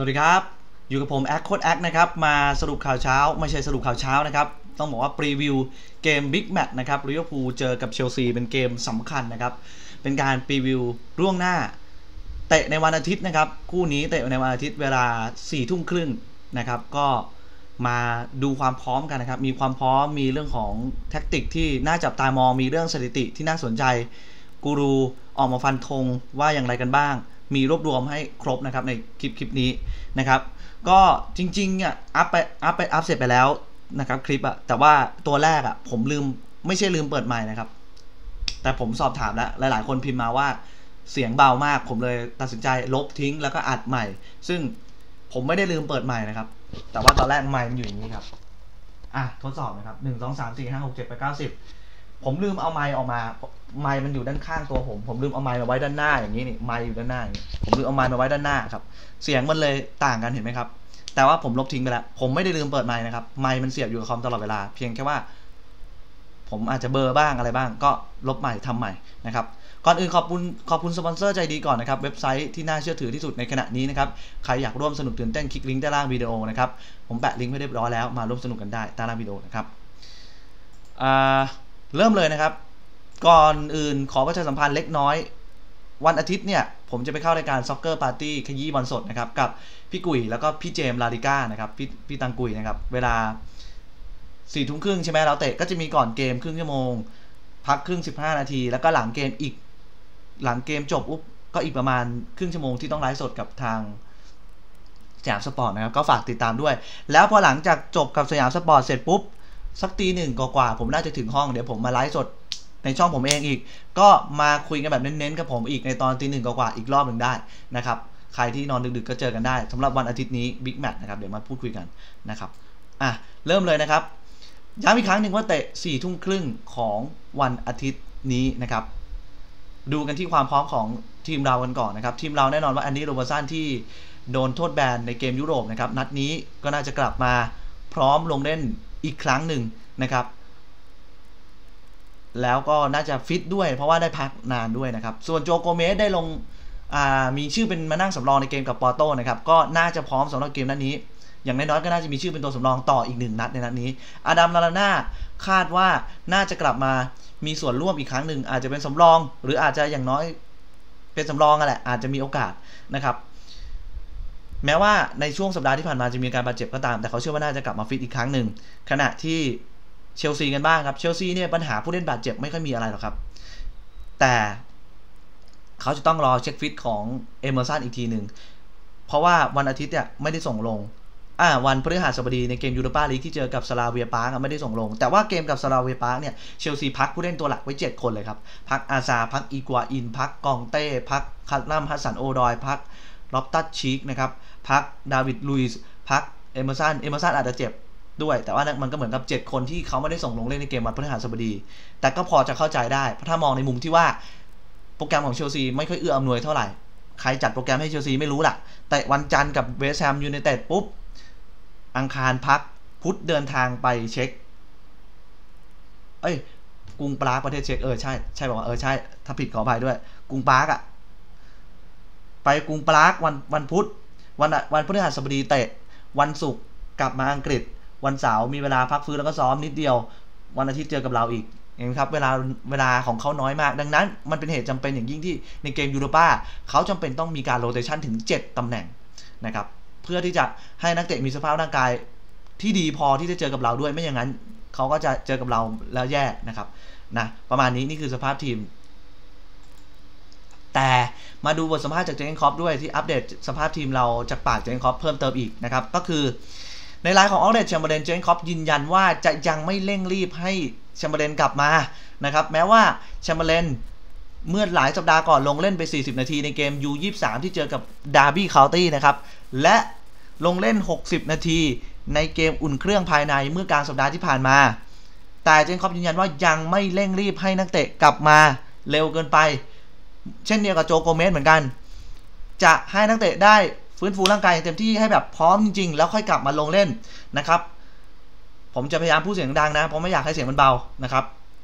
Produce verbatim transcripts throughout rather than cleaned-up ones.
วัสดีครับอยู่กับผมแอคโค้ดแอคนะครับมาสรุปข่าวเช้าไม่ใช่สรุปข่าวเช้านะครับต้องบอกว่าพรีวิวเกมบิ๊กแมตช์นะครับลิเวอร์พูลเจอกับเชลซีเป็นเกมสำคัญนะครับเป็นการพรีวิวล่วงหน้าเตะในวันอาทิตย์นะครับคู่นี้เตะในวันอาทิตย์เวลาสี่ทุ่มครึ่งนะครับก็มาดูความพร้อมกันนะครับมีความพร้อมมีเรื่องของแท็กติกที่น่าจับตามองมีเรื่องสถิติที่น่าสนใจกูรูออกมาฟันธงว่าอย่างไรกันบ้างมีรวบรวมให้ครบนะครับในคลิปคลิปนี้นะครับก็จริงๆอ่ะอัพไปอัพไปอัพเสร็จไปแล้วนะครับคลิปอ่ะแต่ว่าตัวแรกอ่ะผมลืมไม่ใช่ลืมเปิดใหม่นะครับแต่ผมสอบถามแล้วหลายๆคนพิมพ์มาว่าเสียงเบามากผมเลยตัดสินใจลบทิ้งแล้วก็อัดใหม่ซึ่งผมไม่ได้ลืมเปิดใหม่นะครับแต่ว่าตอนแรกไมค์มันอยู่อย่างนี้ครับอ่ะทดสอบนะครับหนึ่ง สอง สาม สี่ ห้า หก เจ็ด แปด เก้า สิบผมลืมเอาไมค์ออกมาไมค์มันอยู่ด้านข้างตัวผมผมลืมเอาไมค์มาไว้ด้านหน้าอย่างนี้นี่ไมค์อยู่ด้านหน้าอย่างนี้ผมลืมเอาไมค์มาไว้ด้านหน้าครับเสียงมันเลยต่างกันเห็นไหมครับแต่ว่าผมลบทิ้งไปแล้วผมไม่ได้ลืมเปิดไมค์นะครับไมค์มันเสียบอยู่กับคอมตลอดเวลาเพียงแค่ว่าผมอาจจะเบอร์บ้างอะไรบ้างก็ลบใหม่ทำใหม่นะครับก่อนอื่นขอบคุณขอบคุณสปอนเซอร์ใจดีก่อนนะครับเว็บไซต์ที่น่าเชื่อถือที่สุดในขณะนี้นะครับใครอยากร่วมสนุกตื่นเต้นคลิกลิงก์ใต้ล่างวิดีโอนะครับผมแปะลิงก์ไว้เรียบร้อยแล้วมาร่วมสนุกกันได้ใต้ล่างวิดีโอนะครับเริ่มเลยนะครับก่อนอื่นขอประชาสัมพันธ์เล็กน้อยวันอาทิตย์เนี่ยผมจะไปเข้ารายการซ็อกเกอร์ปาร์ตี้ขยี้บอลสดนะครับกับพี่กุยแล้วก็พี่เจมส์ลาดิก้านะครับพี่พี่ตังกุยนะครับเวลาสี่ทุ่มครึ่งใช่ไหมเราเตะก็จะมีก่อนเกมครึ่งชั่วโมงพักครึ่งสิบห้านาทีแล้วก็หลังเกมอีกหลังเกมจบอุ๊บก็อีกประมาณครึ่งชั่วโมงที่ต้องไลฟ์สดกับทางสยามสปอร์ตนะครับก็ฝากติดตามด้วยแล้วพอหลังจากจบกับสยามสปอร์ตเสร็จปุ๊บสักตีหนึ่งกว่าๆผมน่าจะถึงห้องเดี๋ยวผมมาไลฟ์สดในช่องผมเองอีกก็มาคุยกันแบบเน้นๆกับผมอีกในตอนตีหนึ่งกว่าๆอีกรอบหนึ่งได้นะครับใครที่นอนดึกๆก็เจอกันได้สำหรับวันอาทิตย์นี้บิ๊กแมตช์นะครับเดี๋ยวมาพูดคุยกันนะครับอ่ะเริ่มเลยนะครับย้ำอีกครั้งหนึ่งว่าเตะสี่ทุ่มครึ่งของวันอาทิตย์นี้นะครับดูกันที่ความพร้อมของทีมเรากันก่อนนะครับทีมเราแน่นอนว่าแอนดี้โรเบอร์สันที่โดนโทษแบนในเกมยุโรปนะครับนัดนี้ก็น่าจะกลับมาพร้อมลงเล่นอีกครั้งหนึ่งนะครับแล้วก็น่าจะฟิตด้วยเพราะว่าได้พักนานด้วยนะครับส่วนโจโกเมสได้ลงมีชื่อเป็นมานั่งสำรองในเกมกับปอร์โตนะครับก็น่าจะพร้อมสำหรับเกมนัดนี้อย่างน้อยๆก็น่าจะมีชื่อเป็นตัวสำรองต่ออีกหนึ่งนัดในนัดนี้อาดัมลาลาน่าคาดว่าน่าจะกลับมามีส่วนร่วมอีกครั้งหนึ่งอาจจะเป็นสำรองหรืออาจจะอย่างน้อยเป็นสำรองกันแหละอาจจะมีโอกาสนะครับแม้ว่าในช่วงสัปดาห์ที่ผ่านมาจะมีการบาดเจ็บก็ตามแต่เขาเชื่อว่าน่าจะกลับมาฟิตอีกครั้งหนึ่งขณะที่เชลซีกันบ้างครับเชลซีเนี่ยปัญหาผู้เล่นบาดเจ็บไม่ค่อยมีอะไรหรอกครับแต่เขาจะต้องรอเช็คฟิตของเอเมอร์สันอีกทีหนึ่งเพราะว่าวันอาทิตย์เนี่ยไม่ได้ส่งลงอ่าวันพฤหัสบดีในเกมยูโรปาลีกที่เจอกับสลาเวียปาร์กไม่ได้ส่งลงแต่ว่าเกมกับสลาเวียปาร์กเนี่ยเชลซีพักผู้เล่นตัวหลักไว้เจ็ดคนเลยครับพักอาซาพักอีกัวอินพักกองเต้พักคัตลัมฮัสสันโอดอยพักล็อบตัสชีกนะครับพักดาวิดลุยส์พักเอเมอร์สันเอเมอร์สันอาจจะเจ็บด้วยแต่ว่ามันก็เหมือนกับเจ็ดคนที่เขาไม่ได้ส่งลงเล่นในเกมวันพฤหัสบดีแต่ก็พอจะเข้าใจได้เพราะถ้ามองในมุมที่ว่าโปรแกรมของเชลซีไม่ค่อยเอื้ออำนวยเท่าไหร่ใครจัดโปรแกรมให้เชลซีไม่รู้ล่ะแต่วันจันทร์กับเวสต์แฮมยูไนเต็ดปุ๊บอังคารพักพุธเดินทางไปเช็คเอ้ยกรุงปรากประเทศเช็กเออใช่ใช่บอกว่าเออใช่ถ้าผิดขออภัยด้วยกรุงปรากอะไปกรุงปรากวันวันพุธวันวันพฤหัสบดีเตะวันศุกร์กลับมาอังกฤษวันเสาร์มีเวลาพักฟื้นแล้วก็ซ้อมนิดเดียววันอาทิตย์เจอกับเราอีกเห็นไหมครับเวลาเวลาของเขาน้อยมากดังนั้นมันเป็นเหตุจำเป็นอย่างยิ่งที่ในเกมยูโรปาเขาจำเป็นต้องมีการโรเตชันถึงเจ็ดตำแหน่งนะครับเพื่อที่จะให้นักเตะมีสภาพร่างกายที่ดีพอที่จะเจอกับเราด้วยไม่อย่างนั้นเขาก็จะเจอกับเราแล้วแย่นะครับนะประมาณนี้นี่คือสภาพทีมแต่มาดูบทสัมภาษณ์จากเจอร์เก้นคล็อปด้วยที่อัปเดตสภาพทีมเราจากปากเจอร์เก้นคล็อปเพิ่มเติมอีกนะครับก็คือในไลน์ของออเดตแชมเบอร์เลนเจอร์เก้นคล็อปยืนยันว่าจะยังไม่เร่งรีบให้แชมเบอร์เลนกลับมานะครับแม้ว่าแชมเบอร์เลนเมื่อหลายสัปดาห์ก่อนลงเล่นไปสี่สิบนาทีในเกม ยู ยี่สิบสาม ที่เจอกับดาร์บี้เคานตี้นะครับและลงเล่นหกสิบนาทีในเกมอุ่นเครื่องภายในเมื่อกลางสัปดาห์ที่ผ่านมาแต่เจนคอปยืนยันว่ายังไม่เร่งรีบให้นักเตะกลับมาเร็วเกินไปเช่นเดียวกับโจโกเมสเหมือนกันจะให้นักเตะได้ฟื้นฟูร่างกายเต็มที่ให้แบบพร้อมจริงๆแล้วค่อยกลับมาลงเล่นนะครับผมจะพยายามพูดเสียงดังนะเพราะไม่อยากให้เสียงมันเบานะครับ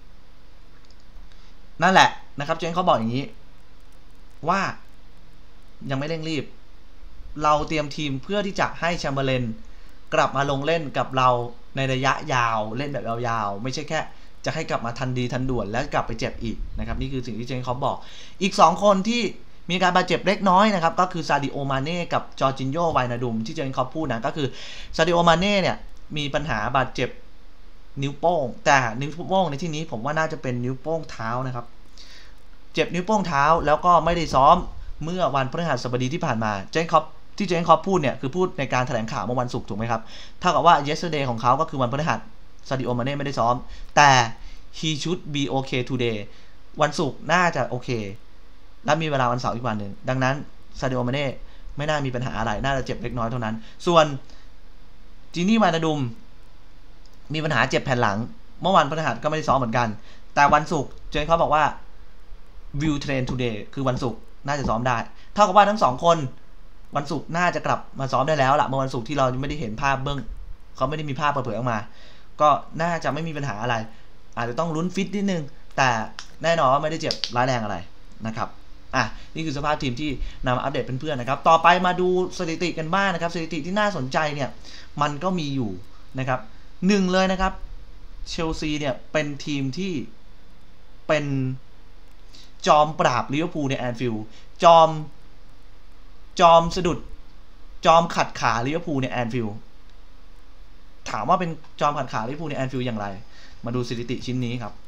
นั่นแหละนะครับเจนเขาบอกอย่างนี้ว่ายังไม่เร่งรีบเราเตรียมทีมเพื่อที่จะให้แชมเบอร์เลนกลับมาลงเล่นกับเราในระยะยาวเล่นแบบยาวๆไม่ใช่แค่จะให้กลับมาทันดีทันด่วนแล้วกลับไปเจ็บอีกนะครับนี่คือสิ่งที่เจนคอปบอกอีกสองคนที่มีการบาดเจ็บเล็กน้อยนะครับก็คือซาดิโอมาเน่กับจอร์จินโญไวนาดุมที่เจนคอปพูดนะก็คือซาดิโอมาเน่เนี่ยมีปัญหาบาดเจ็บนิ้วโป้งแต่นิ้วโป้งในที่นี้ผมว่าน่าจะเป็นนิ้วโป้งเท้านะครับเจ็บนิ้วโป้งเท้าแล้วก็ไม่ได้ซ้อมเมื่อวันพฤหัสบดีที่ผ่านมาเจนคอปที่เจนคอปพูดเนี่ยคือพูดในการแถลงข่าวเมื่อวันศุกร์ถูกไหมครับเท่ากับว่า yesterday ของเขาก็คือวันพฤหัสซาดิโอมาเน่ไม่ได้ซ้อมแต่ he should be okay today วันศุกร์น่าจะโอเคและมีเวลาวันเสาร์อีกวันหนึ่งดังนั้นซาดิโอมาเน่ไม่น่ามีปัญหาอะไรน่าจะเจ็บเล็กน้อยเท่านั้นส่วนจีนี่วานาดุมมีปัญหาเจ็บแผ่นหลังเมื่อวันพฤหัสก็ไม่ได้ซ้อมเหมือนกันแต่วันศุกร์เจนเขาบอกว่า will train today คือวันศุกร์น่าจะซ้อมได้เท่ากับว่าทั้งสองคนวันศุกร์น่าจะกลับมาซ้อมได้แล้วล่ะเมื่อวันศุกร์ที่เราไม่ได้เห็นภาพเบื้องเขาไม่ได้มีภาพเปิดเผยออกมาก็น่าจะไม่มีปัญหาอะไรอาจจะต้องลุ้นฟิตนิดนึงแต่แน่นอนว่าไม่ได้เจ็บร้ายแรงอะไรนะครับอ่ะนี่คือสภาพทีมที่นำมาอัปเดตเพื่อนๆนะครับต่อไปมาดูสถิติกันบ้างนะครับสถิติที่น่าสนใจเนี่ยมันก็มีอยู่นะครับหนึ่งเลยนะครับเชลซีเนี่ยเป็นทีมที่เป็นจอมปราบลิเวอร์พูลในแอนฟิลด์จอมจอมสะดุดจอมขัดขาลิเวอร์พูลในแอนฟิลด์ถามว่าเป็นจอมขัดขาลิเวอร์พูลในแอนฟิลด์อย่างไรมาดูสถิติชิ้นนี้ครับ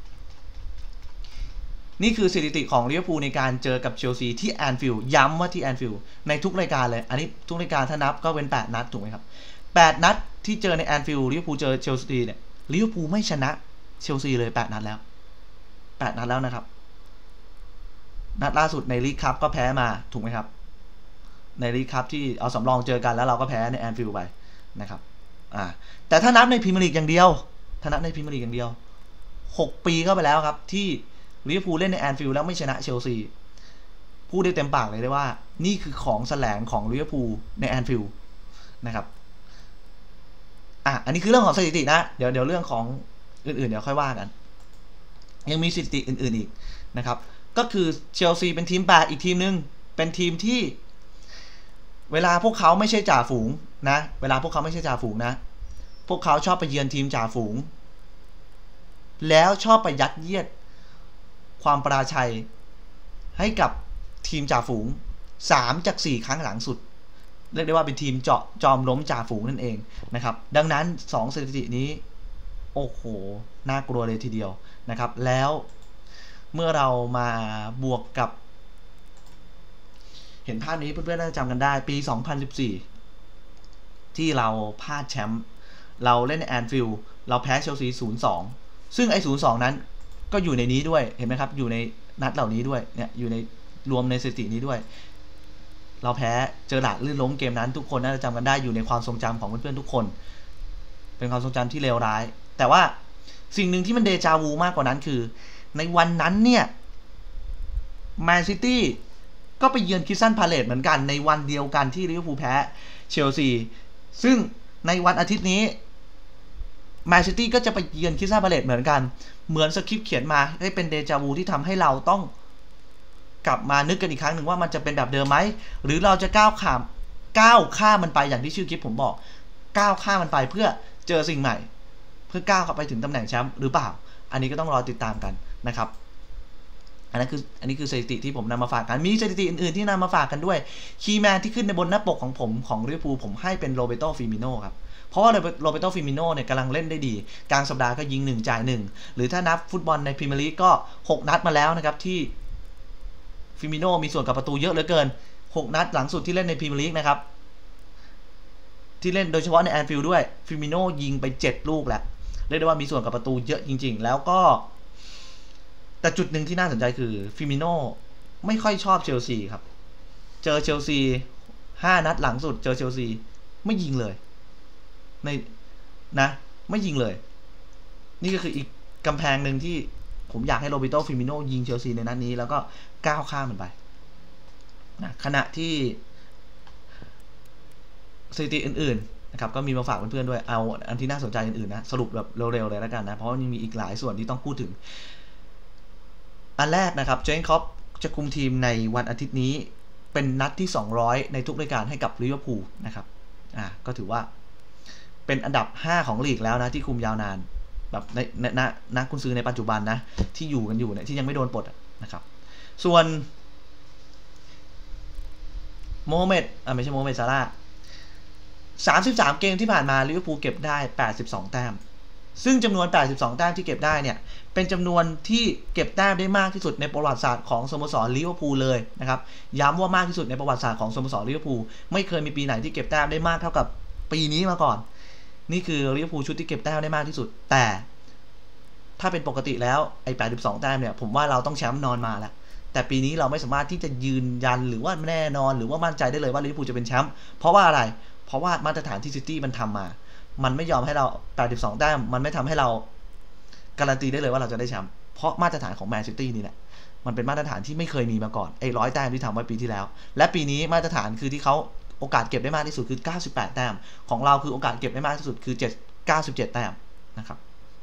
นี่คือสถิติของลิเวอร์พูลในการเจอกับเชลซีที่แอนฟิลด์ย้ำว่าที่แอนฟิลด์ในทุกรายการเลยอันนี้ทุกรายการถ้านับก็เป็นแปดนัดถูกไหมครับแปดนัดที่เจอในแอนฟิลด์ลิเวอร์พูลเจอเชลซีเนี่ยลิเวอร์พูลไม่ชนะเชลซีเลยแปดนัดแล้วแปดนัดแล้วนะครับนัดล่าสุดในลีกคัพก็แพ้มาถูกไหมครับในลีกคัพที่เอาสำรองเจอกันแล้วเราก็แพ้ในแอนฟิลด์ไปนะครับอ่าแต่ถ้านับในพรีเมียร์ลีกอย่างเดียวถ้านับในพรีเมียร์ลีกอย่างเดียวหกปีเข้าไปแล้วครับที่ลิเวอร์พูลเล่นในแอนฟิลด์แล้วไม่ชนะเชลซีพูดได้เต็มปากเลยได้ว่านี่คือของแสลงของลิเวอร์พูลในแอนฟิลด์นะครับอ่ะอันนี้คือเรื่องของสถิตินะเดี๋ยวเดี๋ยวเรื่องของอื่นๆเดี๋ยวค่อยว่ากันยังมีสถิติอื่นๆอีกนะครับก็คือเชลซีเป็นทีมแปลกอีกทีมนึงเป็นทีมที่เวลาพวกเขาไม่ใช่จ่าฝูงนะเวลาพวกเขาไม่ใช่จ่าฝูงนะพวกเขาชอบไปเยือนทีมจ่าฝูงแล้วชอบไปยัดเยียดความปราชัยให้กับทีมจ่าฝูงสามจากสี่ครั้งหลังสุดเรียกได้ว่าเป็นทีมเจาะจอมล้มจ่าฝูงนั่นเองนะครับดังนั้นสองสถิตินี้โอ้โหน่ากลัวเลยทีเดียวนะครับแล้วเมื่อเรามาบวกกับเห็นภาพนี้เพื่อนๆน่าจะจำกันได้ปีสองพันสิบสี่ที่เราพลาดแชมป์เราเล่นในแอนฟิลด์เราแพ้เชลซี ศูนย์สอง ซึ่งไอ้ ศูนย์สอง นั้นก็อยู่ในนี้ด้วยเห็นไหมครับอยู่ในนัดเหล่านี้ด้วยเนี่ยอยู่ในรวมในสถิตินี้ด้วยเราแพ้เจอหลาดลื่นล้มเกมนั้นทุกคนน่าจะจำกันได้อยู่ในความทรงจำของเพื่อนๆทุกคนเป็นความทรงจำที่เลวร้ายแต่ว่าสิ่งหนึ่งที่มันเดจาวูมากกว่านั้นคือในวันนั้นเนี่ยแมนซิตี้ก็ไปเยือนคริสตัลพาเลซเหมือนกันในวันเดียวกันที่ลิเวอร์พูลแพ้เชลซีซึ่งในวันอาทิตย์นี้แมนซิตี้ก็จะไปเยือนคริสตัลพาเลซเหมือนกันเหมือนสคริปต์เขียนมาให้เป็นเดจาวูที่ทำให้เราต้องกลับมานึกกันอีกครั้งหนึ่งว่ามันจะเป็นแบบเดิมไหมหรือเราจะก้าวข้ามก้าวข้ามมันไปอย่างที่ชื่อคลิปผมบอกก้าวข้ามมันไปเพื่อเจอสิ่งใหม่เพื่อก้าวเข้าไปถึงตำแหน่งแชมป์หรือเปล่าอันนี้ก็ต้องรอติดตามกันนะครับอันนั้นคืออันนี้คือสถิติที่ผมนำมาฝากกันมีสถิติอื่นๆที่นำมาฝากกันด้วยคีย์แมนที่ขึ้นในบนหน้าปกของผมของลิเวอร์พูลผมให้เป็นโรเบโตฟิมิโน่ครับเพราะว่าโรเบโตฟิมิโน่เนี่ยกำลังเล่นได้ดีกลางสัปดาห์ก็ยิงหนึ่งจ่ายหนึ่งหรือถ้านับฟุตบอลในพรีเมียร์ลีกก็หกนัดมาแล้วนะครับที่ฟิมิโน่มีส่วนกับประตูเยอะเหลือเกินหกนัดหลังสุดที่เล่นในพรีเมียร์ลีกนะครับที่เล่นโดยเฉพาะในแอนฟิลด์ด้วยฟิมิโน่ยิงไปเจ็ดลูกแล้วเรียกได้ว่ามีส่วนกับประตูเยอะจริงๆแล้วก็แต่จุดหนึ่งที่น่าสนใจคือฟิมิโน่ไม่ค่อยชอบเชลซีครับเจอเชลซีห้านัดหลังสุดเจอเชลซีไม่ยิงเลยในนะไม่ยิงเลยนี่ก็คืออีกกำแพงหนึ่งที่ผมอยากให้โรเบโตฟิมิโน่ยิงเชลซีในนัดนี้แล้วก็ก้าวข้ามมันไปนะขณะที่สถิติอื่นๆนะครับก็มีมาฝากเพื่อนๆด้วยเอาอันที่น่าสนใจอื่นๆนะสรุปแบบเร็วๆเลยแล้วกันนะเพราะว่ายังมีอีกหลายส่วนที่ต้องพูดถึงอันแรกนะครับเจนคอปจะคุมทีมในวันอาทิตย์นี้เป็นนัดที่สองร้อยในทุกรายการให้กับลิเวอร์พูลนะครับอ่าก็ถือว่าเป็นอันดับห้าของลีกแล้วนะที่คุมยาวนานแบบในณนักกุนซือในปัจจุบันนะที่อยู่กันอยู่เนี่ยที่ยังไม่โดนปลดนะครับส่วนโมฮัมเหม็ดอ่าไม่ใช่โมฮัมเหม็ดซาร่าห์สามสิบสามเกมที่ผ่านมาลิเวอร์พูลเก็บได้แปดสิบสองแต้มซึ่งจำนวนแปดสิบสองแต้มที่เก็บได้เนี่ยเป็นจำนวนที่เก็บแต้มได้มากที่สุดในประวัติศาสตร์ของสโมสรลิเวอร์พูลเลยนะครับย้ำว่ามากที่สุดในประวัติศาสตร์ของสโมสรลิเวอร์พูลไม่เคยมีปีไหนที่เก็บแต้มได้มากเท่ากับปีนี้มาก่อนนี่คือลิเวอร์พูลชุดที่เก็บแต้มได้มากที่สุดแต่ถ้าเป็นปกติแล้วไอ้แปดสิบสองแต้มเนี่ยผมว่าเราต้องแชมป์นอนมาแล้วแต่ปีนี้เราไม่สามารถที่จะยืนยันหรือว่าแน่นอนหรือว่ามั่นใจได้เลยว่าลิเวอร์พูลจะเป็นแชมป์เพราะว่าอะไรเพราะว่ามาตรฐานที่ซิตี้มันทำมามันไม่ยอมให้เราแปดสิบสองแต้มมันไม่ทำให้เราการันตีได้เลยว่าเราจะได้แชมป์เพราะมาตรฐานของแมนซิตี้นี่แหละมันเป็นมาตรฐานที่ไม่เคยมีมาก่อนไอ้ร้อยแต้มที่ทำไว้ปีที่แล้วและปีนี้มาตรฐานคือที่เขาโอกาสเก็บได้มากที่สุดคือเก้าสิบแปดแต้มของเราคือโอกาสเก็บได้มากที่สุดคือเก้าสิบเจ็ดแต้มนะครับ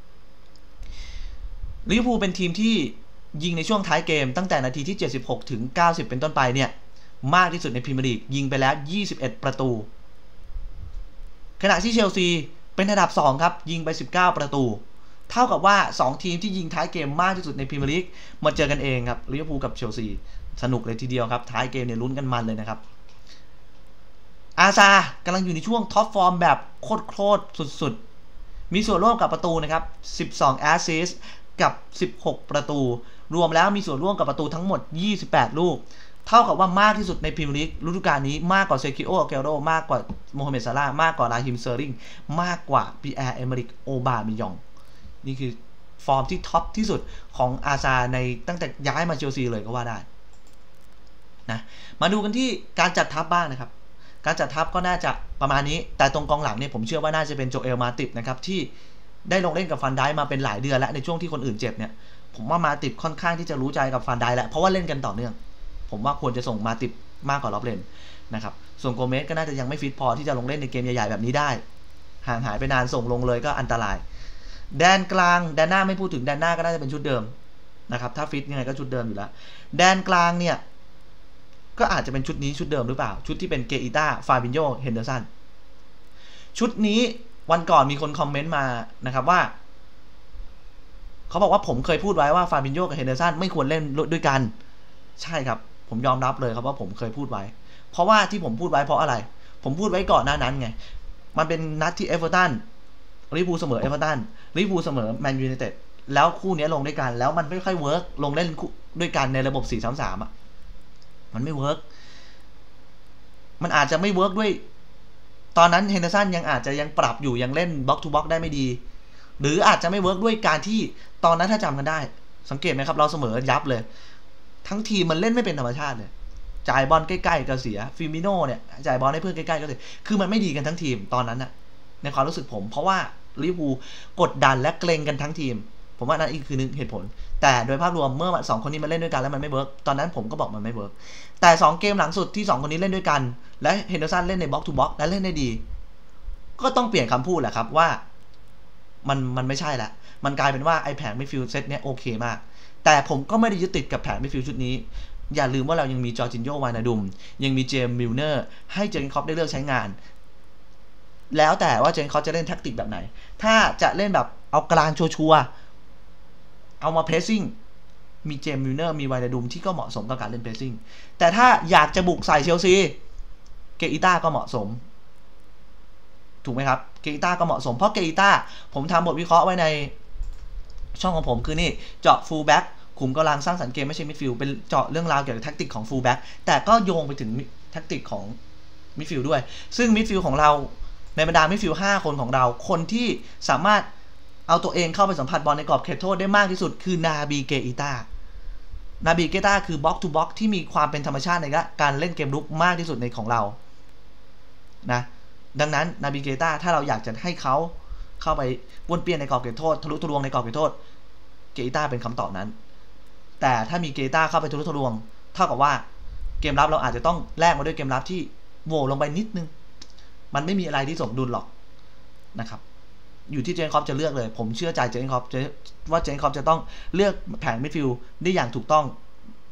ลิเวอร์พูลเป็นทีมที่ยิงในช่วงท้ายเกมตั้งแต่นาทีที่เจ็ดสิบหกถึงเก้าสิบเป็นต้นไปเนี่ยมากที่สุดในพรีเมียร์ลีกยิงไปแล้วยี่สิบเอ็ดประตูขณะที่เชลซีเป็นอันดับสองครับยิงไปสิบเก้าประตูเท่ากับว่าสองทีมที่ยิงท้ายเกมมากที่สุดในพรีเมียร์ลีกมาเจอกันเองครับลิเวอร์พูลกับเชลซีสนุกเลยทีเดียวครับท้ายเกมเนี่ยลุ้นกันมันเลยนะครับอาซากำลังอยู่ในช่วงท็อปฟอร์มแบบโคตรๆสุดๆมีส่วนร่วมกับประตูนะครับสิบสองแอสซิสต์กับสิบหกประตูรวมแล้วมีส่วนร่วมกับประตูทั้งหมดยี่สิบแปดลูกเท่ากับว่ามากที่สุดในพรีเมียร์ลีกฤดูกาลนี้มากกว่าเซคิโอ อาเกโรมากกว่าโมฮัมเหม็ด ซาร่าห์มากกว่าราฮิม สเตอร์ลิงมากกว่าปีแอร์ เอเมริก โอบามิยองนี่คือฟอร์มที่ท็อปที่สุดของอาซาในตั้งแต่ย้ายมาเชลซีเลยก็ว่าได้นะมาดูกันที่การจัดทัพบ้างนะครับการจัดทัพก็น่าจะประมาณนี้แต่ตรงกองหลังเนี่ยผมเชื่อว่าน่าจะเป็นโจเอล มาติบนะครับที่ได้ลงเล่นกับฟันไดค์มาเป็นหลายเดือนแล้วในช่วงที่คนอื่นเจ็บเนี่ยผมว่ามาติบค่อนข้างที่จะรู้ใจกับฟันไดค์แล้วเพราะว่าเล่นกันต่อเนื่องผมว่าควรจะส่งมาติบมากกว่าล็อบเลนนะครับส่วนโกเมสก็น่าจะยังไม่ฟิตพอที่จะลงเล่นในเกมใหญ่ๆแบบนี้ได้ห่างหายไปนานส่งลงเลยก็อันตรายแดนกลางแดนหน้าไม่พูดถึงแดนหน้าก็น่าจะเป็นชุดเดิมนะครับถ้าฟิตยังไงก็ชุดเดิมอยู่แล้วแดนกลางเนี่ยก็อาจจะเป็นชุดนี้ชุดเดิมหรือเปล่าชุดที่เป็นเกอิต้าฟาบินโญเฮนเดอร์สันชุดนี้วันก่อนมีคนคอมเมนต์มานะครับว่าเขาบอกว่าผมเคยพูดไว้ว่าฟาบินโญกับเฮนเดอร์สันไม่ควรเล่นด้วยกันใช่ครับผมยอมรับเลยครับว่าผมเคยพูดไว้เพราะว่าที่ผมพูดไว้เพราะอะไรผมพูดไว้ก่อนหน้านั้นไงมันเป็นนัดที่เอเวอร์ตันลิเวอร์พูลเสมอเอเวอร์ตันลิเวอร์พูลเสมอแมนยูไนเต็ดแล้วคู่นี้ลงด้วยกันแล้วมันไม่ค่อยเวิร์กลงเล่นด้วยกันในระบบ สี่ สาม สาม อ่ะมันไม่เวิร์กมันอาจจะไม่เวิร์กด้วยตอนนั้นเฮนเดอร์สันยังอาจจะยังปรับอยู่ยังเล่นบล็อกทูบล็อกได้ไม่ดีหรืออาจจะไม่เวิร์กด้วยการที่ตอนนั้นถ้าจำกันได้สังเกตไหมครับเราเสมอยับเลยทั้งทีมมันเล่นไม่เป็นธรรมชาติเลยจ่ายบอลใกล้ๆก็เสียฟิมิโน่เนี่ยจ่ายบอลให้เพื่อนใกล้ๆก็เสียคือมันไม่ดีกันทั้งทีมตอนนั้นนะในความรู้สึกผมเพราะว่าลิเวอร์พูลกดดันและเกรงกันทั้งทีมผมว่านั่นอีกคือหนึ่งเหตุผลแต่โดยภาพรวมเมื่อสองคนนี้มาเล่นด้วยกันแล้วมันไม่เวิร์กตอนนั้นผมก็บอกมันไม่เวิร์กแต่สองเกมหลังสุดที่สองคนนี้เล่นด้วยกันและเฮนเดอร์สันเล่นในบล็อกทูบล็อกและเล่นได้ดีก็ต้องเปลี่ยนคำพูดแหละครับว่ามันมันไม่ใช่ละมันกลายเป็นว่าไอแผงมิดฟิลด์เซตเนี้ยโอเคมากแต่ผมก็ไม่ได้ยึดติดกับแผนมิดฟิลด์ชุดนี้อย่าลืมว่าเรายังมีจอร์จินโญ วานาดุมยังมีเจมส์มิลเนอร์ให้เจนคอปได้เลือกใช้งานแล้วแต่ว่าเจนคอปจะเล่นแท็กติกแบบไหนถ้าจะเล่นแบบเอากลางชัวร์ๆเอามาเพรสซิ่งมีเจมส์มิลเนอร์มีวานาดุมที่ก็เหมาะสมกับการเล่นเพรสซิ่งแต่ถ้าอยากจะบุกใส่เชลซีเกอิต้าก็เหมาะสมถูกไหมครับเกอิต้าก็เหมาะสมเพราะเกอิต้าผมทำบทวิเคราะห์ไว้ในช่องของผมคือนี่เจาะฟูลแบ็กขุมกำลังสร้างสรรค์เกมไม่ใช่มิดฟิลด์เป็นเจาะเรื่องราวเกี่ยวกับแท็กติกของฟูลแบ็กแต่ก็โยงไปถึงแท็กติกของมิดฟิลด์ด้วยซึ่งมิดฟิลด์ของเราในบรรดามิดฟิลด์ห้าคนของเราคนที่สามารถเอาตัวเองเข้าไปสัมผัสบอลในกรอบเขตโทษได้มากที่สุดคือนาบีเกอิต้านาบีเกอิต้าคือบล็อกทูบล็อกที่มีความเป็นธรรมชาติในการเล่นเกมรุกมากที่สุดในของเรานะดังนั้นนาบีเกอิต้าถ้าเราอยากจะให้เขาเข้าไปวนเปลี่ยนในกรอบเขตโทษทะลุทะลวงในกรอบเขตโทษเกอิต้าเป็นคำตอบนั้นแต่ถ้ามีเกอิต้าเข้าไปทะลุทะลวงเท่ากับว่าเกมรับเราอาจจะต้องแลกมาด้วยเกมรับที่โหว่ลงไปนิดนึงมันไม่มีอะไรที่สมดุลหรอกนะครับอยู่ที่เจนคอปจะเลือกเลยผมเชื่อใจเจนคอปว่าเจนคอปจะต้องเลือกแผงมิดฟิลด์ได้อย่างถูกต้อง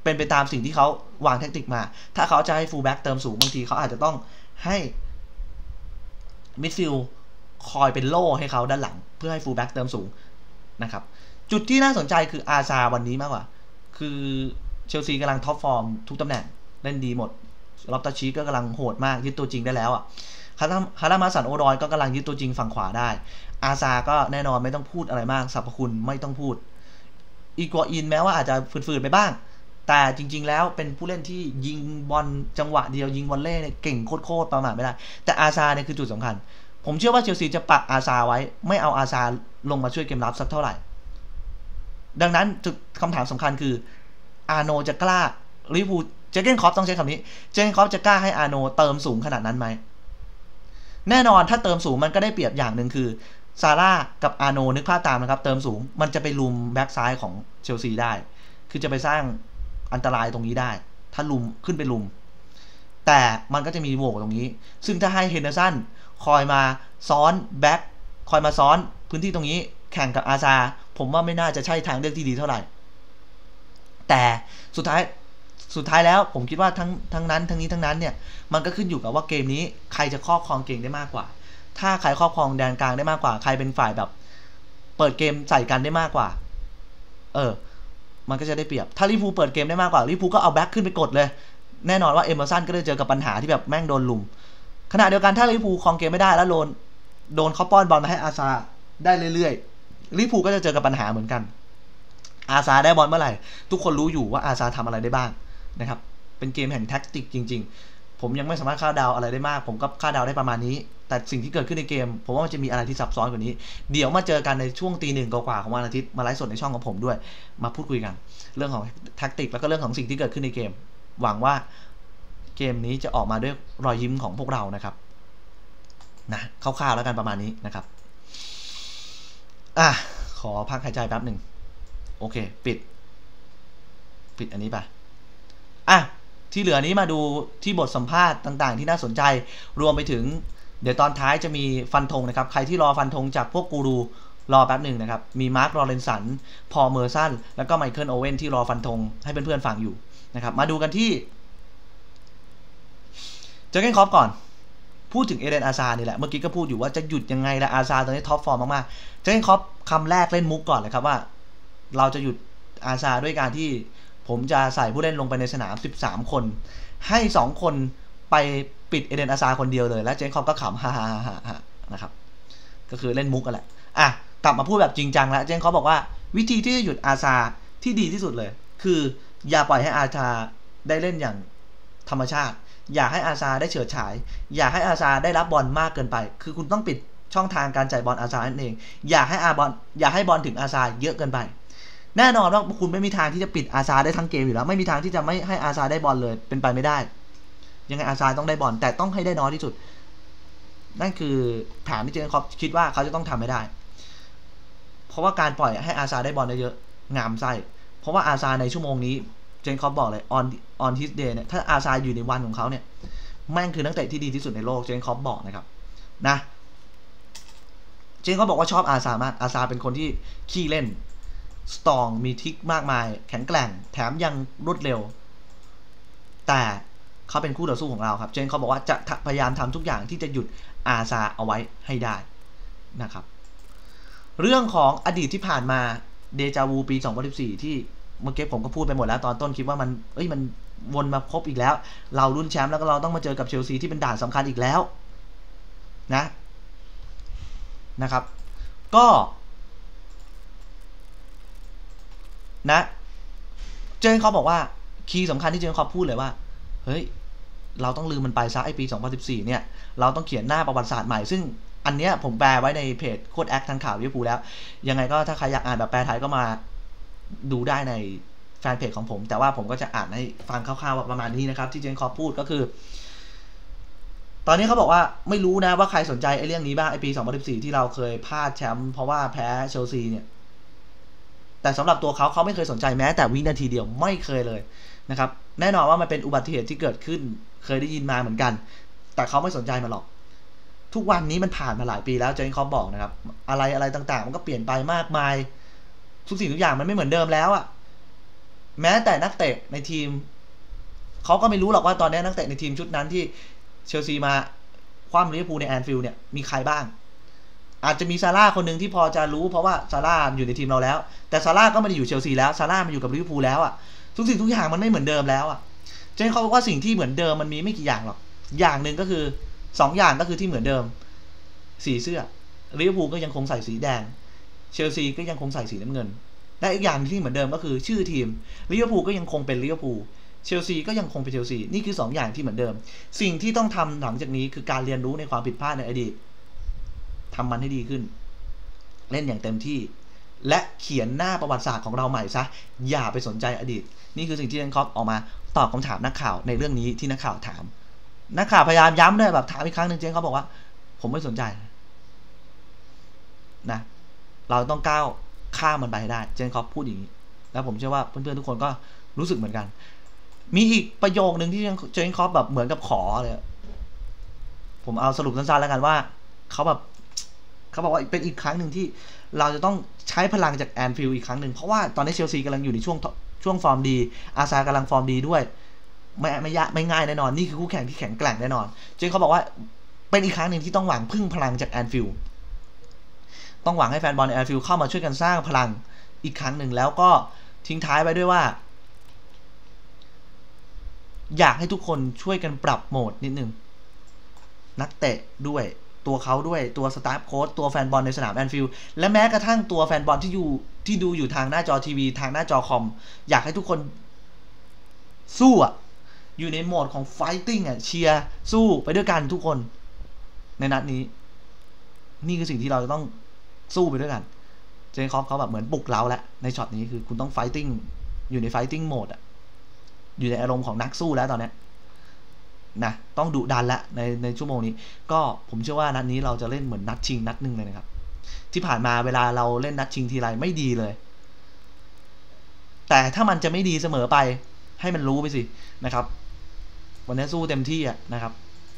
เป็นไปตามสิ่งที่เขาวางแทคติกมาถ้าเขาจะให้ฟูลแบ็กเติมสูงบางทีเขาอาจจะต้องให้มิดฟิลด์คอยเป็นโล่ให้เขาด้านหลังเพื่อให้ฟูลแบ็กเติมสูงนะครับจุดที่น่าสนใจคืออาซาวันนี้มากกว่าคือเชลซีกำลังท็อปฟอร์มทุกตำแหน่งเล่นดีหมดลอฟตัสชีก็กำลังโหดมากยึดตัวจริงได้แล้วอ่ะคาราคารามาสันโอรอยก็กำลังยึดตัวจริงฝั่งขวาได้อาซาก็แน่นอนไม่ต้องพูดอะไรมากสรรพคุณไม่ต้องพูดอีกัวอินแม้ว่าอาจจะฝืดๆไปบ้างแต่จริงๆแล้วเป็นผู้เล่นที่ยิงบอลจังหวะเดียวยิงวอลเล่เนี่ยเก่งโคตรๆประมาทไม่ได้แต่อาซาเนี่ยคือจุดสำคัญผมเชื่อว่าเชลซีจะปักอาซาไว้ไม่เอาอาซาลงมาช่วยเกมรับสักเท่าไหร่ดังนั้นจุดคำถามสำคัญคืออาโนจะกล้าลิเวอร์พูลเจเกนคอปต้องใช้คำนี้เจเกนคอปจะกล้าให้อาโนเติมสูงขนาดนั้นไหมแน่นอนถ้าเติมสูงมันก็ได้เปรียบอย่างหนึ่งคือซาร่ากับอาโนนึกภาพตามนะครับเติมสูงมันจะไปลุมแบ็กซ้ายของเชลซีได้คือจะไปสร้างอันตรายตรงนี้ได้ถ้าลุมขึ้นไปลุมแต่มันก็จะมีโหว่ตรงนี้ซึ่งถ้าให้เฮนเดอร์สันคอยมาซ้อนแบ็กคอยมาซ้อนพื้นที่ตรงนี้แข่งกับอาซาผมว่าไม่น่าจะใช่ทางเลือกที่ดีเท่าไหร่แต่สุดท้ายสุดท้ายแล้วผมคิดว่าทั้งทั้งนั้นทั้งนี้ทั้งนั้นเนี่ยมันก็ขึ้นอยู่กับว่าเกมนี้ใครจะครอบครองเกมได้มากกว่าถ้าใครครอบครองแดนกลางได้มากกว่าใครเป็นฝ่ายแบบเปิดเกมใส่กันได้มากกว่าเออมันก็จะได้เปรียบถ้าลิเวอร์พูลเปิดเกมได้มากกว่าลิเวอร์พูลก็เอาแบ็คขึ้นไปกดเลยแน่นอนว่าเอเมอร์สันก็จะเจอกับปัญหาที่แบบแม่งโดนลุมขณะเดียวกันถ้าลิเวอร์พูลครองเกมไม่ได้แล้วโดนโดนเขาป้อนบอลมาให้อาซาได้เรื่อยๆลิเวอร์พูลก็จะเจอกับปัญหาเหมือนกันอาซาได้บอลเมื่อไหร่ทุกคนรู้อยู่ว่าอาซาทำอะไรได้บ้างนะครับเป็นเกมแห่งแท็กติกจริงๆผมยังไม่สามารถคาดเดาอะไรได้มากผมก็คาดเดาได้ประมาณนี้แต่สิ่งที่เกิดขึ้นในเกมผมว่ามันจะมีอะไรที่ซับซ้อนกว่านี้เดี๋ยวมาเจอกันในช่วงตีหนึ่งกว่าของวันอาทิตย์มาไลฟ์สดในช่องของผมด้วยมาพูดคุยกันเรื่องของแท็กติกแล้วก็เรื่องของสิ่งที่เกิดขึ้นในเกมหวังว่าเกมนี้จะออกมาด้วยรอยยิ้มของพวกเรานะครับนะคร่าวๆแล้วกันประมาณนี้นะครับอ่ะขอพักหายใจแป๊บหนึ่งโอเคปิดปิดอันนี้ไปอ่ะที่เหลือนี้มาดูที่บทสัมภาษณ์ต่างๆที่น่าสนใจรวมไปถึงเดี๋ยวตอนท้ายจะมีฟันธงนะครับใครที่รอฟันธงจากพวกกูรูรอแป๊บหนึ่งนะครับมีมาร์ค ลอเรนสันพอล เมอร์สันแล้วก็ไมเคิล โอเว่นที่รอฟันธงให้เพื่อนๆฟังอยู่นะครับมาดูกันที่เจอเกนคอปก่อนพูดถึงเอเดนอาซานี่แหละเมื่อกี้ก็พูดอยู่ว่าจะหยุดยังไงละอาซาตอนนี้ท็อปฟอร์มมากๆเจอเกนคอปคำแรกเล่นมุกก่อนเลยครับว่าเราจะหยุดอาซาด้วยการที่ผมจะใส่ผู้เล่นลงไปในสนามสิบสามคนให้สองคนไปปิดเอเดนอาซาคนเดียวเลยแล้วเจนคอปก็ขำฮ่าฮ่าฮ่าฮ่านะครับก็คือเล่นมุกกันแหละอ่ะกลับมาพูดแบบจริงจังแล้วเจนคอปบอกว่าวิธีที่จะหยุดอาซาที่ดีที่สุดเลยคืออย่าปล่อยให้อาซาได้เล่นอย่างธรรมชาติอย่าให้อาซาได้เฉิดฉายอย่าให้อาซาได้รับบอลมากเกินไปคือคุณต้องปิดช่องทางการจ่ายบอลอาซานั่นเองอย่าให้อาบอลอย่าให้บอลถึงอาซาเยอะเกินไปแน่นอนว่าคุณไม่มีทางที่จะปิดอาซาได้ทั้งเกมอยู่แล้วไม่มีทางที่จะไม่ให้อาซาได้บอลเลยเป็นไปไม่ได้ยังไงอาซาต้องได้บอลแต่ต้องให้ได้น้อยที่สุดนั่นคือแผนที่เจนคอปคิดว่าเขาจะต้องทำไม่ได้เพราะว่าการปล่อยให้อาซาได้บอลเยอะๆงามไส้เพราะว่าอาซาในชั่วโมงนี้เจนคอปบอกเลย on on his day เนี่ยถ้าอาซาอยู่ในวันของเขาเนี่ยแม่งคือนักเตะที่ดีที่สุดในโลกเจนคอปบอกนะครับนะเจนคอปบอกว่าชอบอาซามากอาซาเป็นคนที่ขี้เล่นสตรองมีทริคมากมายแข็งแกร่งแถมยังรวดเร็วแต่เขาเป็นคู่ต่อสู้ของเราครับเจนเขาบอกว่าจะพยายามทำทุกอย่างที่จะหยุดอาซาเอาไว้ให้ได้นะครับเรื่องของอดีตที่ผ่านมาเดจาวูปีสองพันสิบสี่ที่เมื่อกี้ผมก็พูดไปหมดแล้วตอนต้นคิดว่ามันเอ้ยมันวนมาครบอีกแล้วเราลุ้นแชมป์แล้วก็เราต้องมาเจอกับเชลซีที่เป็นด่านสำคัญอีกแล้วนะนะครับก็นะเจนเขาบอกว่าคีย์สำคัญที่เจนเขาพูดเลยว่าเฮ้ยเราต้องลืมมันไปซะไอปีสองพันสิบสี่เนี่ยเราต้องเขียนหน้าประวัติศาสตร์ใหม่ซึ่งอันเนี้ยผมแปลไว้ในเพจโค้ดแอคทางข่าวลิเวอร์พูลแล้วยังไงก็ถ้าใครอยากอ่านแบบแปลไทยก็มาดูได้ในแฟนเพจของผมแต่ว่าผมก็จะอ่านให้ฟังคร่าวๆประมาณนี้นะครับที่เจนคอปพูดก็คือตอนนี้เขาบอกว่าไม่รู้นะว่าใครสนใจไอ้เรื่องนี้บ้างไอปีสองพันสิบสี่ที่เราเคยพลาดแชมป์เพราะว่าแพ้เชลซีเนี่ยแต่สำหรับตัวเขาเขาไม่เคยสนใจแม้แต่วินาทีเดียวไม่เคยเลยนะครับแน่นอนว่ามันเป็นอุบัติเหตุที่เกิดขึ้นเคยได้ยินมาเหมือนกันแต่เขาไม่สนใจมันหรอกทุกวันนี้มันผ่านมาหลายปีแล้วเจนคอปบอกนะครับอะไรอะไรต่างๆมันก็เปลี่ยนไปมากมายทุกสิ่งทุกอย่างมันไม่เหมือนเดิมแล้วอ่ะแม้แต่นักเตะในทีมเขาก็ไม่รู้หรอกว่าตอนนี้นักเตะในทีมชุดนั้นที่เชลซีมาคว่ำลิเวอร์พูลในแอนฟิลด์เนี่ยมีใครบ้างอาจจะมีซาร่าคนหนึ่งที่พอจะรู้เพราะว่าซาร่าอยู่ในทีมเราแล้วแต่ซาร่าก็ไม่ได้อยู่เชลซีแล้วซาร่ามาอยู่กับลิเวอร์พูลแล้วอ่ะทุกสิ่งทุกอย่างมันไม่เหมือนเดิมแล้วอ่ะเจนเขาบอกว่าสิ่งที่เหมือนเดิมมันมีไม่กี่อย่างหรอกอย่างหนึ่งก็คือสองอย่างก็คือที่เหมือนเดิมสีเสื้อลิเวอร์พูลก็ยังคงใส่สีแดงเชลซีก็ยังคงใส่สีน้ำเงินและอีกอย่างที่เหมือนเดิมก็คือชื่อทีมลิเวอร์พูลก็ยังคงเป็นลิเวอร์พูลเชลซีก็ยังคงเป็นเชลซีนี่คือสองอย่างที่เหมือนเดิมสิ่งที่ต้องทำหลังจากนี้คือการเรียนรู้ในความผิดพลาดในอดีตทำมันให้ดีขึ้นเล่นอย่างเต็มที่และเขียนหน้าประวัติศาสตร์ของเราใหม่ซะอย่าไปสนใจอดีตนี่คือสิ่งที่เจนคอปออกมาตอบคำถามนักข่าวในเรื่องนี้ที่นักข่าวถามนักข่าวพยายามย้ำด้วยแบบถามอีกครั้งหนึ่งเจนเขาบอกว่าผมไม่สนใจนะเราต้องก้าวข้ามมันไปให้ได้เจนคอปพูดอย่างนี้แล้วผมเชื่อว่าเพื่อนๆทุกคนก็รู้สึกเหมือนกันมีอีกประโยคนึงที่เจนคอปแบบเหมือนกับขอเลยผมเอาสรุปสั้นๆแล้วกันว่าเขาแบบเขาบอกว่าเป็นอีกครั้งหนึ่งที่เราจะต้องใช้พลังจากแอนฟิลด์อีกครั้งหนึ่งเพราะว่าตอนนี้เชลซีกำลังอยู่ในช่วงช่วงฟอร์มดีอาซากำลังฟอร์มดีด้วยไม่ไม่ยากไม่ง่ายแน่นอนนี่คือคู่แข่งที่แข็งแกร่งแน่นอนเจนเขาบอกว่าเป็นอีกครั้งหนึ่งที่ต้องหวังพึ่งพลังจากแอนฟิลด์ต้องหวังให้แฟนบอลในแอนฟิลด์เข้ามาช่วยกันสร้างพลังอีกครั้งหนึ่งแล้วก็ทิ้งท้ายไว้ด้วยว่าอยากให้ทุกคนช่วยกันปรับโหมดนิดนึงนักเตะด้วยตัวเขาด้วยตัวสตาฟโค้ชตัวแฟนบอลในสนามแอนฟิลด์และแม้กระทั่งตัวแฟนบอลที่อยู่ที่ดูอยู่ทางหน้าจอทีวีทางหน้าจอคอมอยากให้ทุกคนสู้อ่ะอยู่ในโหมดของไฟติ้งอ่ะเชียร์สู้ไปด้วยกันทุกคนในนัดนี้นี่คือสิ่งที่เราจะต้องสู้ไปด้วยกันเจนคอปเขาแบบเหมือนปลุกเราแล้วในช็อตนี้คือคุณต้องไฟติ้งอยู่ในไฟติ้งโหมดอ่ะอยู่ในอารมณ์ของนักสู้แล้วตอนนี้นะต้องดุดันละในในชั่วโมงนี้ก็ผมเชื่อว่านัดนี้เราจะเล่นเหมือนนัดชิงนัดหนึ่งเลยนะครับที่ผ่านมาเวลาเราเล่นนัดชิงทีไรไม่ดีเลยแต่ถ้ามันจะไม่ดีเสมอไปให้มันรู้ไปสินะครับวันนี้สู้เต็มที่อ่ะนะครับ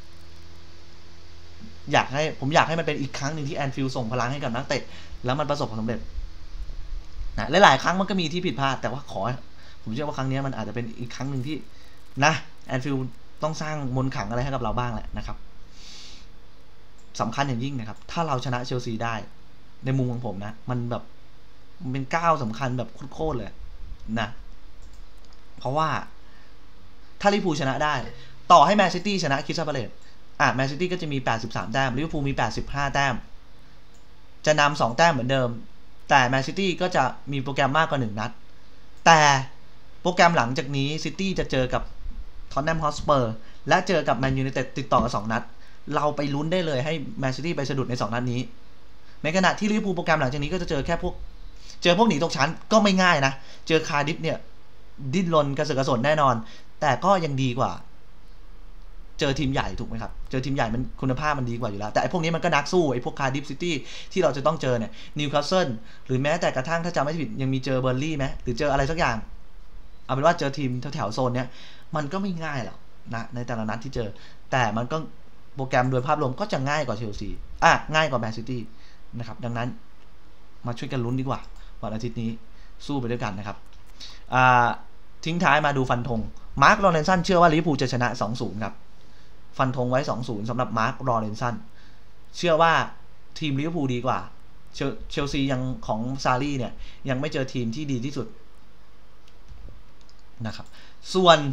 อยากให้ผมอยากให้มันเป็นอีกครั้งหนึ่งที่แอนฟิลด์ส่งพลังให้กับนักเตะแล้วมันประสบความสำเร็จนะหลายๆครั้งมันก็มีที่ผิดพลาดแต่ว่าขอผมเชื่อว่าครั้งนี้มันอาจจะเป็นอีกครั้งหนึ่งที่นะแอนฟิลด์ต้องสร้างมนต์ขลังอะไรให้กับเราบ้างแหละนะครับสำคัญอย่างยิ่งนะครับถ้าเราชนะเชลซีได้ในมุมของผมนะมันแบบมันเป็นก้าวสำคัญแบบโคตรเลยนะเพราะว่าถ้าลิเวอร์พูลชนะได้ต่อให้แมนซิตี้ชนะคริสตัลพาเลซอ่ะแมนซิตี้ก็จะมีแปดสิบสามแต้มลิเวอร์พูลมีแปดสิบห้าแต้มจะนำสองแต้มเหมือนเดิมแต่แมนซิตี้ก็จะมีโปรแกรมมากกว่าหนึ่งนัดแต่โปรแกรมหลังจากนี้ซิตี้จะเจอกับท็อตแนมฮอตสเปอร์และเจอกับแมนยูไนเต็ดติดต่อกันสองนัดเราไปลุ้นได้เลยให้แมนซิตี้ไปสะดุดในสองนัดนี้ในขณะที่ลิเวอร์พูลโปรแกรมหลังจากนี้ก็จะเจอแค่พวกเจอพวกหนีตกชั้นก็ไม่ง่ายนะเจอคาร์ดิฟเนี่ยดิ้นรนกระเสือกกระสนแน่นอนแต่ก็ยังดีกว่าเจอทีมใหญ่ถูกไหมครับเจอทีมใหญ่มันคุณภาพมันดีกว่าอยู่แล้วแต่ไอ้พวกนี้มันก็นักสู้ไอ้พวกคาร์ดิฟซิตี้ที่เราจะต้องเจอเนี่ยนิวคาสเซิลหรือแม้แต่กระทั่งถ้าจำไม่ผิดยังมีเจอเบอร์ลี่ไหมหรือเจออะไรสักอย่างเอาเป็นว่าเจอทีมแถวๆโซนเนี้ยมันก็ไม่ง่ายหรอกนะในแต่ละนัดที่เจอแต่มันก็โปรแกรมโดยภาพรวมก็จะง่ายกว่าเชลซีอ่ะง่ายกว่าแมนซิตี้นะครับดังนั้นมาช่วยกันลุ้นดีกว่าวันอาทิตย์นี้สู้ไปด้วยกันนะครับอ่าทิ้งท้ายมาดูฟันธงมาร์ค ลอเรนสันเชื่อว่าลิเวอร์พูลจะชนะ สองศูนย์ ครับฟันธงไว้ สองศูนย์ สำหรับมาร์ค ลอเรนสันเชื่อว่าทีมลิเวอร์พูลดีกว่าเชลซียังของซารี่เนี่ยยังไม่เจอทีมที่ดีที่สุดนะครับส่วน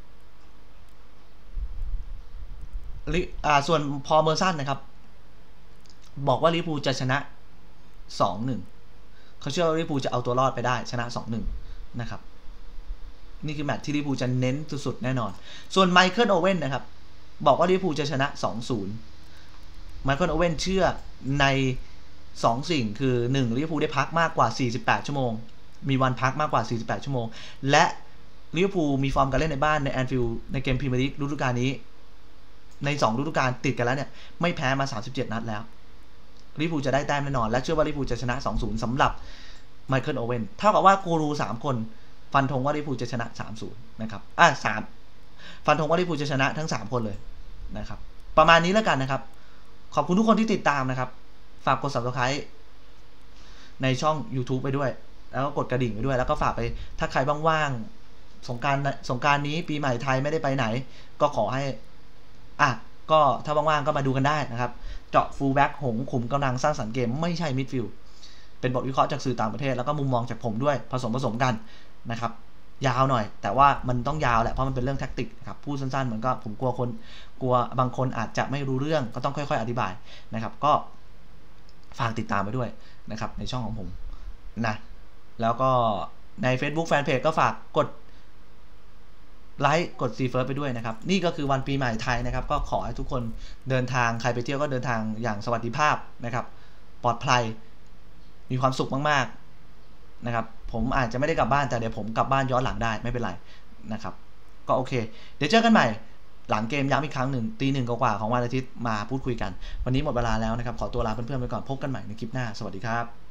อ่าส่วนพอเมอร์สันนะครับบอกว่าลิเวอร์พูลจะชนะ สองหนึ่ง เขาเชื่อว่าลิเวอร์พูลจะเอาตัวรอดไปได้ชนะ สองหนึ่ง นะครับนี่คือแมตช์ที่ลิเวอร์พูลจะเน้นสุดๆแน่นอนส่วนไมเคิลโอเว่นนะครับบอกว่าลิเวอร์พูลจะชนะ สองศูนย์ ไมเคิลโอเว่นเชื่อในสองสิ่งคือหนึ่งลิเวอร์พูลได้พักมากกว่าสี่สิบแปดชั่วโมงมีวันพักมากกว่าสี่สิบแปดชั่วโมงและลิเวอร์พูลมีฟอร์มการเล่นในบ้านในแอนฟิลด์ในเกมพรีเมียร์ลีกฤดูกาลนี้ในสองฤดูกาลติดกันแล้วเนี่ยไม่แพ้มาสามสิบเจ็ดนัดแล้วลิเวอร์พูลจะได้แต้มแน่นอนและเชื่อว่าลิเวอร์พูลจะชนะ สองศูนย์ สำหรับไมเคิลโอเว่นเท่ากับว่ากูรูสามคนฟันธงว่าลิเวอร์พูลจะชนะ สามศูนย์ นะครับอ่ะสามฟันธงว่าลิเวอร์พูลจะชนะทั้งสามคนเลยนะครับประมาณนี้แล้วกันนะครับขอบคุณทุกคนที่ติดตามนะครับฝากกด ซับสไครบ์ ในช่อง ยูทูบ ไปด้วยแล้วก็กดกระดิ่งไปด้วยแล้วก็ฝากไปถ้าใครว่างๆสงกรานต์สงกรานต์นี้ปีใหม่ไทยไม่ได้ไปไหนก็ขอให้อ่ะก็ถ้าว่างๆก็มาดูกันได้นะครับเจาะฟูลแบ็กหงขุมกำลังสร้างสรรค์เกมไม่ใช่มิดฟิลด์เป็นบทวิเคราะห์จากสื่อต่างประเทศแล้วก็มุมมองจากผมด้วยผสมผสมกันนะครับยาวหน่อยแต่ว่ามันต้องยาวแหละเพราะมันเป็นเรื่องแท็กติกครับพูดสั้นๆเหมือนก็ผมกลัวคนกลัวบางคนอาจจะไม่รู้เรื่องก็ต้องค่อยๆอธิบายนะครับก็ฝากติดตามไปด้วยนะครับในช่องของผมนะแล้วก็ใน Facebook Fanpage ก็ฝากกดไลค์กดซีเฟิร์สไปด้วยนะครับนี่ก็คือวันปีใหม่ไทยนะครับก็ขอให้ทุกคนเดินทางใครไปเที่ยวก็เดินทางอย่างสวัสดิภาพนะครับปลอดภัยมีความสุขมากๆนะครับผมอาจจะไม่ได้กลับบ้านแต่เดี๋ยวผมกลับบ้านย้อนหลังได้ไม่เป็นไรนะครับก็โอเคเดี๋ยวเจอกันใหม่หลังเกมย้ำอีกครั้งหนึ่งตีหนึ่งกว่าของวันอาทิตย์มาพูดคุยกันวันนี้หมดเวลาแล้วนะครับขอตัวลาเพื่อนๆไปก่อนพบกันใหม่ในคลิปหน้าสวัสดีครับ